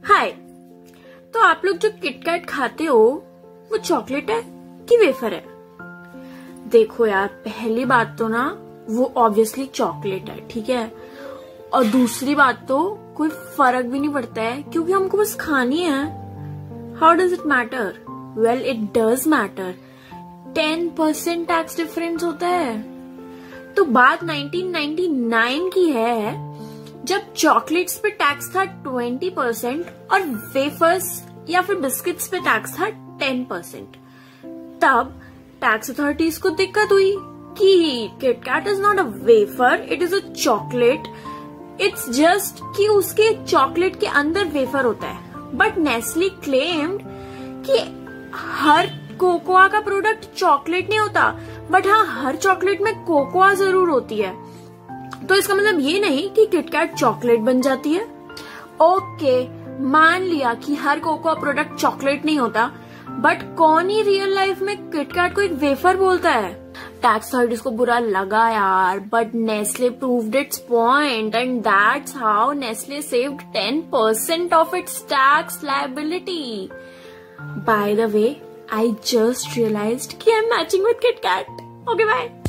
हाय। तो आप लोग जो किटकैट खाते हो वो चॉकलेट है कि वेफर है? देखो यार, पहली बात तो ना वो ऑब्वियसली चॉकलेट है, ठीक है। और दूसरी बात तो कोई फर्क भी नहीं पड़ता है क्योंकि हमको बस खानी है। How does it matter? Well, it does matter. 10% tax difference होता है। तो बात 1999 की है जब चॉकलेट्स पे टैक्स था 20% और वेफर्स या फिर बिस्किट्स पे टैक्स था 10%। तब टैक्स अथॉरिटीज को दिक्कत हुई कि KitKat is not a wafer, it is a chocolate. It's just कि उसके चॉकलेट के अंदर वेफर होता है। बट नेस्ले क्लेम्ड कि हर कोकोआ का प्रोडक्ट चॉकलेट नहीं होता, बट हाँ, हर चॉकलेट में कोकोआ जरूर होती है। तो इसका मतलब ये नहीं कि किटकैट चॉकलेट बन जाती है। ओके, मान लिया कि हर कोकोआ प्रोडक्ट चॉकलेट नहीं होता, बट कौन ही रियल लाइफ में किटकैट को एक वेफर बोलता है? टैक्स अथॉरिटीज को बुरा लगा यार, but Nestle proved its point and that's how Nestle saved 10% of its tax liability. By the way, I just realized कि I'm matching with KitKat. Okay, bye.